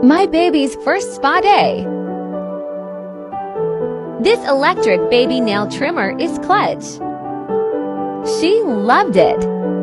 My baby's first spa day. This electric baby nail trimmer is clutch. She loved it.